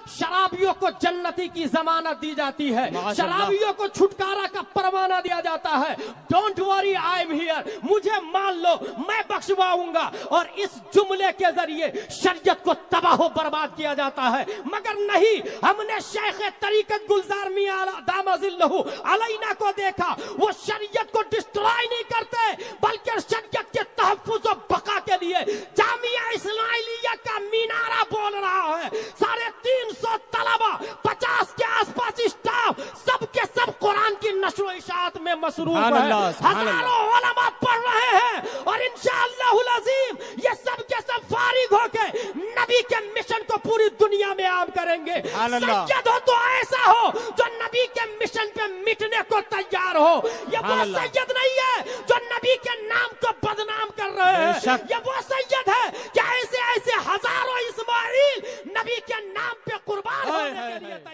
शराबियों को जन्नती की जमानत दी जाती है, शराबियों को छुटकारा का परवाना दिया जाता है। Don't worry I am here, मुझे मान लो मैं बख्शवाऊंगा। और इस जुमले के जरिए शरीयत को तबाह बर्बाद किया जाता है। मगर नहीं, हमने शेख तरीकत गुलजार मियां दामजिल्लहु अलैना को देखा, वो शरीयत को डिस्ट्रॉय नहीं करते बल्कि शरीयत के तहफ्फुज़ और बका के लिए जामिया इस्माइलिया का मीनारा बोल रहा है। 350 तलबा, 50 के आसपास स्टाफ, सब के सब कुरान की नश्र व इशाअत में मसरूफ है। हजारों उलमा पढ़ रहे हैं और इंशाअल्लाहुल अज़ीम ये सब के सब फारिग होके नबी के मिशन को पूरी दुनिया में आम करेंगे। सैयद हो तो ऐसा हो जो नबी के मिशन पे मिटने को तैयार हो। ये वो सैयद नहीं है जो नबी के नाम को बदनाम कर रहे हैं। ये वो सैयद है कि ऐसे ऐसे हजारों इस्माइल नबी के नाम पे कुर्बान होने के लिए